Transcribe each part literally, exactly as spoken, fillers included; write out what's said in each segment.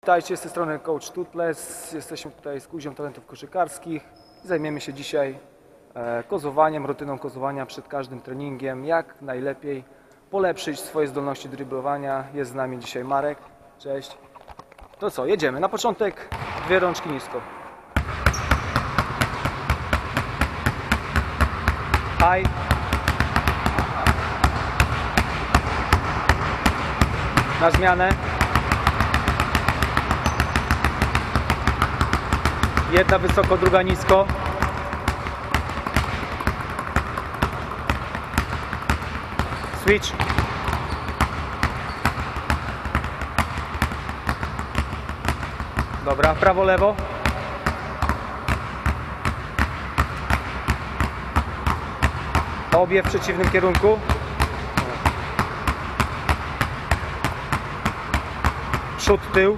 Witajcie, z tej strony Coach Tutles. Jesteśmy tutaj z Kuzią Talentów Koszykarskich. Zajmiemy się dzisiaj kozowaniem, rutyną kozowania przed każdym treningiem. Jak najlepiej polepszyć swoje zdolności driblowania. Jest z nami dzisiaj Marek. Cześć. To co, jedziemy. Na początek dwie rączki nisko. High. Na zmianę. Jedna wysoko, druga nisko. Switch. Dobra, prawo, lewo. Obie w przeciwnym kierunku. Przód, tył.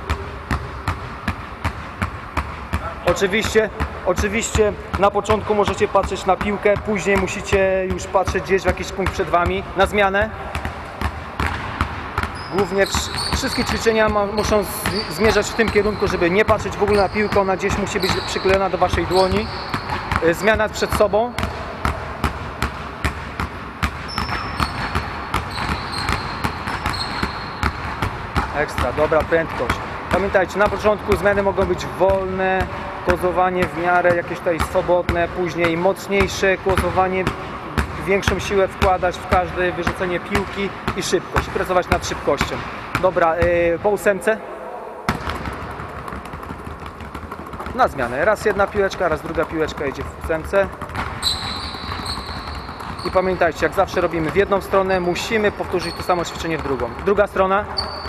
Oczywiście, oczywiście na początku możecie patrzeć na piłkę, później musicie już patrzeć gdzieś w jakiś punkt przed wami. Na zmianę. Głównie wszystkie ćwiczenia ma, muszą z, zmierzać w tym kierunku, żeby nie patrzeć w ogóle na piłkę, ona gdzieś musi być przyklejona do waszej dłoni. Zmiana przed sobą. Ekstra, dobra prędkość. Pamiętajcie, na początku zmiany mogą być wolne, kozowanie w miarę jakieś tutaj swobodne, później mocniejsze kozowanie, większą siłę wkładać w każde wyrzucenie piłki i szybkość, pracować nad szybkością. Dobra, yy, po ósemce. Na zmianę. Raz jedna piłeczka, raz druga piłeczka jedzie w ósemce. I pamiętajcie, jak zawsze robimy w jedną stronę, musimy powtórzyć to samo ćwiczenie w drugą. Druga strona.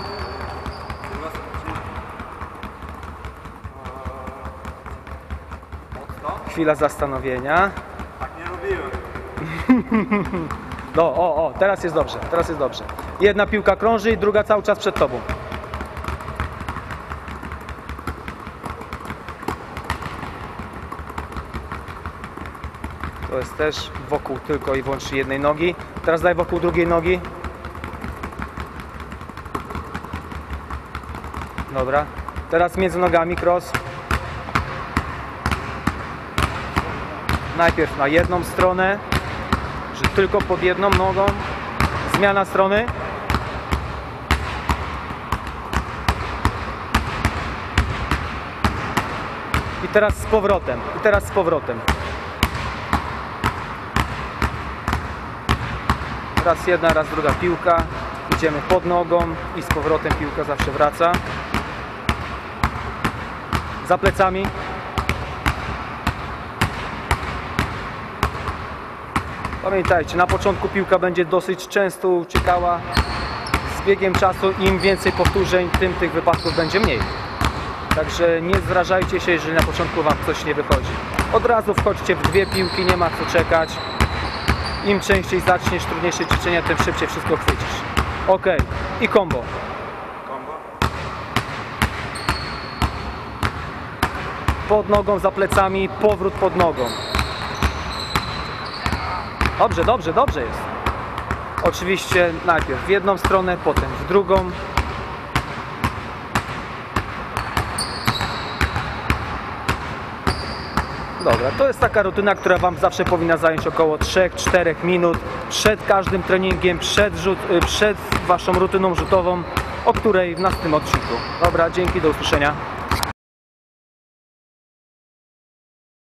Chwila zastanowienia. Tak nie robiłem. No, o, o, teraz jest dobrze, teraz jest dobrze. Jedna piłka krąży i druga cały czas przed tobą. To jest też wokół tylko i wyłącznie jednej nogi. Teraz daj wokół drugiej nogi. Dobra. Teraz między nogami cross. Najpierw na jedną stronę, że tylko pod jedną nogą. Zmiana strony. I teraz z powrotem. I teraz z powrotem. Raz jedna, raz druga piłka. Idziemy pod nogą i z powrotem piłka zawsze wraca. Za plecami. Pamiętajcie, na początku piłka będzie dosyć często uciekała. Z biegiem czasu im więcej powtórzeń, tym tych wypadków będzie mniej. Także nie zrażajcie się, jeżeli na początku wam coś nie wychodzi. Od razu wchodźcie w dwie piłki, nie ma co czekać. Im częściej zaczniesz trudniejsze ćwiczenia, tym szybciej wszystko chwycisz. Ok, i combo. Kombo. Pod nogą, za plecami, powrót pod nogą. Dobrze, dobrze, dobrze jest. Oczywiście najpierw w jedną stronę, potem w drugą. Dobra, to jest taka rutyna, która wam zawsze powinna zająć około trzy do czterech minut przed każdym treningiem, przed, rzut, przed waszą rutyną rzutową, o której w następnym odcinku. Dobra, dzięki, do usłyszenia.